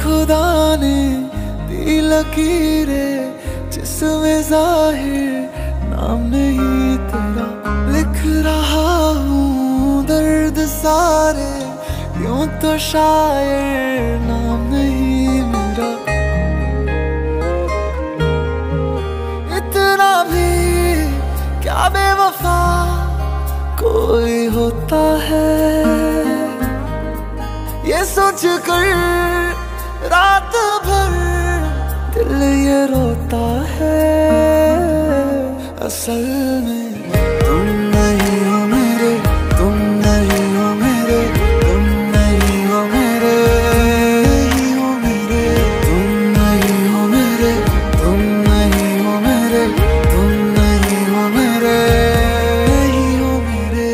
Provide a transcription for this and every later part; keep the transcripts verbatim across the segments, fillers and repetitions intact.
खुदा ने दी लकीरें जिसमें जाहिर नाम नहीं तेरा। लिख रहा हूँ दर्द सारे यूं तो शायर नाम नहीं मेरा। इतना भी क्या बेवफा कोई होता है, ये सोच कर रात भर दिल ये रोता है। असल में तुम नहीं हो मेरे, तुम नहीं हो मेरे, तुम नहीं हो मेरे, नहीं हो मेरे, तुम नहीं हो मेरे, तुम नहीं हो मेरे, तुम नहीं हो मेरे, नहीं हो मेरे।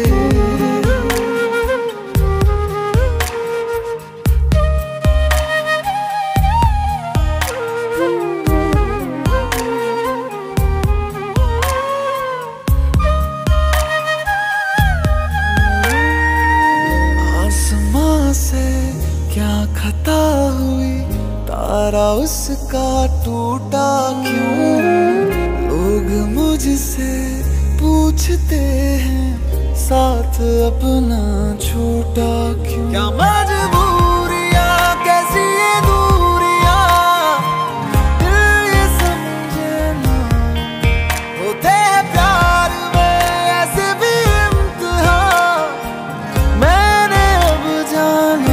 आसमां से क्या खता हुई, तारा उसका टूटा क्यों। लोग मुझसे पूछते हैं साथ अपना छूटा क्यों। क्या मजबूरियां कैसी ये दूरियां, दिल ये समझे ना। होते हैं प्यार में ऐसे भी इम्तिहान, मैंने अब जाना।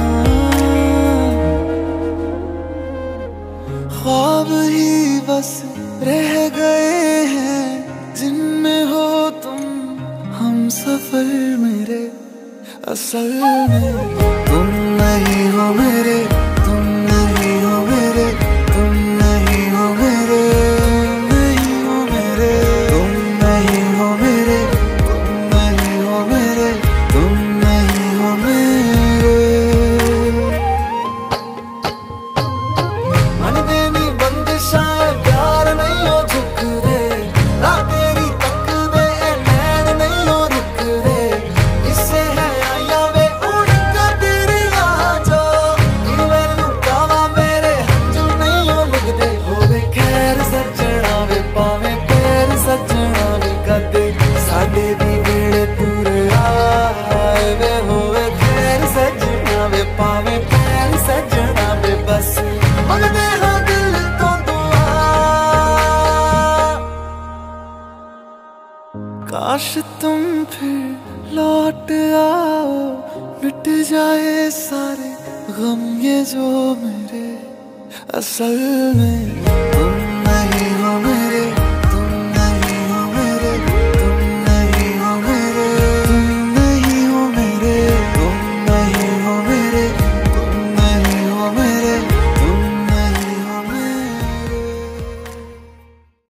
ख्वाब ही बस रह गए हैं जिनमें हो तुम हम सफर मेरे। असल में तुम नहीं हो मेरे, तुम नहीं हो मेरे, तुम नहीं हो मेरे, नहीं हो मेरे, तुम नहीं हो मेरे, तुम नहीं हो मेरे, तुम नहीं हो मेरे। मन देनी बंदिशां प्यार नहीं हो झुक दे, ना तेरी तक दे नैन नहीं हो रुक दे। इससे है आया वे उड़ का तेरी आ जो, मैनू कावा मेरे हंजू नहीं हो लगदे। होवे खैर सजना वे पावे पैर सजना वे कदे, साडे भी वेड़े पूरे आए वे। होवे खैर सजना वे पावे पैर सजना वे, बस मंगदे हाँ दिल तो दुआ। काश तुम फिर लौट आओ, मिट जाए सारे गम ये जो मेरे। असल में तुम